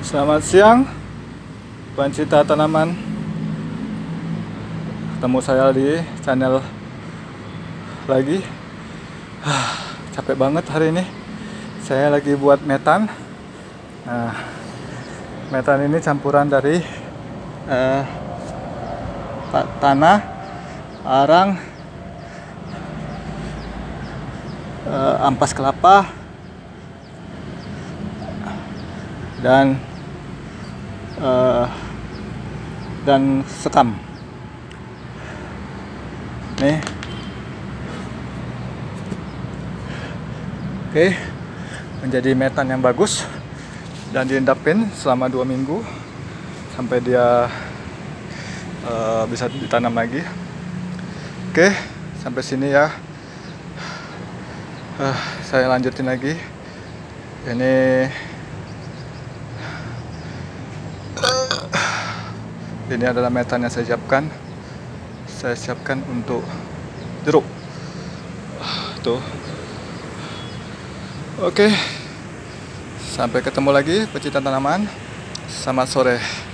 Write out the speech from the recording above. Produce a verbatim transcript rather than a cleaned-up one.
Selamat siang, pencinta tanaman. Ketemu saya di channel lagi. Capek banget hari ini. Saya lagi buat metan. Nah, metan ini campuran dari eh, tanah, arang, eh, ampas kelapa, dan uh, dan sekam. Nih, oke, menjadi metan yang bagus dan diendapin selama dua minggu sampai dia uh, bisa ditanam lagi. Oke, sampai sini ya. Uh, saya lanjutin lagi. Ini Ini adalah metan yang saya siapkan. Saya siapkan untuk jeruk. Tuh. Oke. Sampai ketemu lagi pecinta tanaman. Selamat sore.